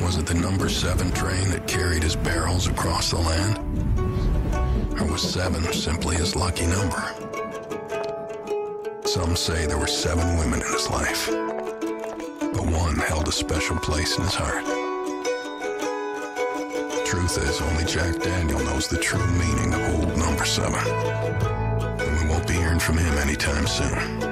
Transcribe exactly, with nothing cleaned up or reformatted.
was it the number seven train that carried his barrels across the land? Or was seven simply his lucky number? Some say there were seven women in his life, but one held a special place in his heart. Truth is, only Jack Daniel knows the true meaning of old number seven. And we won't be hearing from him anytime soon.